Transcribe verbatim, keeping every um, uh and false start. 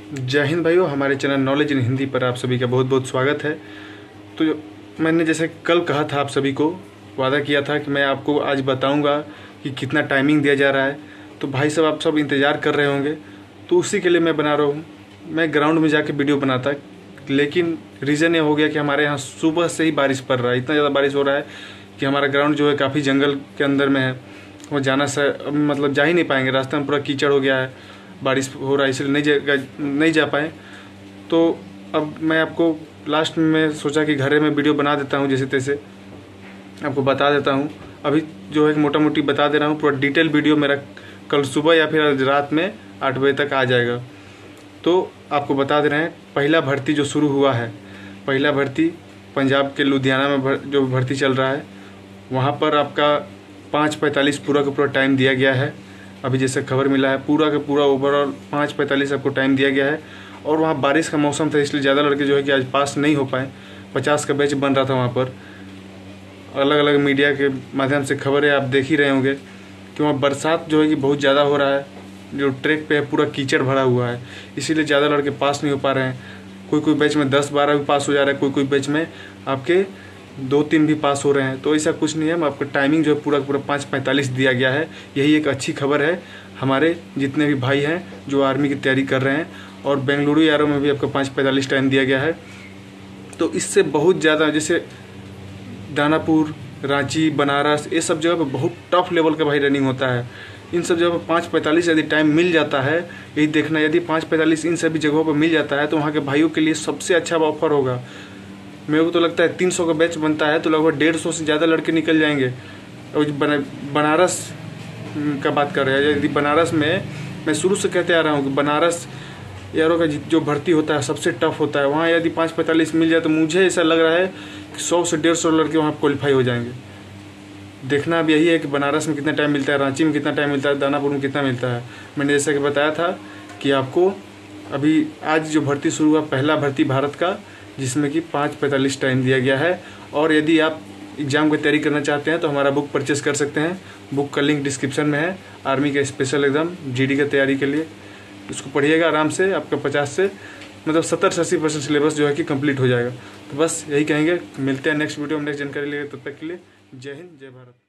जय हिंद भाइयों, हमारे चैनल नॉलेज इन हिंदी पर आप सभी का बहुत बहुत स्वागत है। तो मैंने जैसे कल कहा था, आप सभी को वादा किया था कि मैं आपको आज बताऊंगा कि कितना टाइमिंग दिया जा रहा है। तो भाई साहब, आप सब इंतज़ार कर रहे होंगे, तो उसी के लिए मैं बना रहा हूँ। मैं ग्राउंड में जाके वीडियो बनाता, लेकिन रीज़न ये हो गया कि हमारे यहाँ सुबह से ही बारिश पड़ रहा है। इतना ज़्यादा बारिश हो रहा है कि हमारा ग्राउंड जो है काफ़ी जंगल के अंदर में है। वो जाना से मतलब जा ही नहीं पाएंगे, रास्ते में पूरा कीचड़ हो गया है, बारिश हो रहा है, इसलिए नहीं जा नहीं जा पाए। तो अब मैं आपको लास्ट में मैं सोचा कि घरे में वीडियो बना देता हूँ, जैसे तैसे आपको बता देता हूँ। अभी जो है मोटा मोटी बता दे रहा हूँ, पूरा डिटेल वीडियो मेरा कल सुबह या फिर आज रात में आठ बजे तक आ जाएगा। तो आपको बता दे रहे हैं, पहला भर्ती जो शुरू हुआ है, पहला भर्ती पंजाब के लुधियाना में भर, जो भर्ती चल रहा है, वहाँ पर आपका पाँच पैंतालीस पूरा का पूरा टाइम दिया गया है। अभी जैसे खबर मिला है, पूरा का पूरा ओवरऑल पाँच पैंतालीस आपको टाइम दिया गया है। और वहाँ बारिश का मौसम था, इसलिए ज़्यादा लड़के जो है कि आज पास नहीं हो पाए। पचास का बैच बन रहा था वहाँ पर। अलग अलग मीडिया के माध्यम से खबरें आप देख ही रहे होंगे कि वहाँ बरसात जो है कि बहुत ज़्यादा हो रहा है। जो ट्रैक पे है पूरा कीचड़ भरा हुआ है, इसीलिए ज़्यादा लड़के पास नहीं हो पा रहे हैं। कोई कोई बैच में दस बारह भी पास हो जा रहा है, कोई कोई बैच में आपके दो तीन भी पास हो रहे हैं। तो ऐसा कुछ नहीं है, आपका टाइमिंग जो है पूरा पूरा पाँच पैंतालीस दिया गया है। यही एक अच्छी खबर है हमारे जितने भी भाई हैं जो आर्मी की तैयारी कर रहे हैं। और बेंगलुरु यारों में भी आपका पाँच पैंतालीस टाइम दिया गया है। तो इससे बहुत ज़्यादा, जैसे दानापुर, रांची, बनारस, ये सब जगह पर बहुत टफ लेवल का भाई रनिंग होता है। इन सब जगह पर पाँच पैंतालीस यदि टाइम मिल जाता है, यही देखना, यदि पाँच पैंतालीस इन सभी जगहों पर मिल जाता है तो वहाँ के भाइयों के लिए सबसे अच्छा ऑफर होगा। मेरे को तो लगता है तीन सौ का बैच बनता है तो लगभग डेढ़ सौ से ज़्यादा लड़के निकल जाएंगे। और बनारस का बात कर रहे हैं, यदि बनारस में, मैं शुरू से कहते आ रहा हूँ कि बनारस यारों का जो भर्ती होता है सबसे टफ होता है। वहाँ यदि पाँच पैंतालीस मिल जाए तो मुझे ऐसा लग रहा है कि सौ से डेढ़ सौ लड़के वहाँ क्वालिफाई हो जाएंगे। देखना अब यही है कि बनारस में कितना टाइम मिलता है, रांची में कितना टाइम मिलता है, दानापुर में कितना मिलता है। मैंने जैसा कि बताया था कि आपको अभी आज जो भर्ती शुरू हुआ, पहला भर्ती भारत का, जिसमें कि पाँच पैंतालीस टाइम दिया गया है। और यदि आप एग्ज़ाम की तैयारी करना चाहते हैं तो हमारा बुक परचेस कर सकते हैं। बुक का लिंक डिस्क्रिप्शन में है। आर्मी का स्पेशल एग्ज़ाम जीडी की तैयारी के लिए उसको पढ़िएगा आराम से। आपका पचास से मतलब सत्तर से अस्सी परसेंट सिलेबस जो है कि कंप्लीट हो जाएगा। तो बस यही कहेंगे, मिलते हैं नेक्स्ट वीडियो में नेक्स्ट जानकारी लेकर। तब तक के लिए जय हिंद, जय भारत।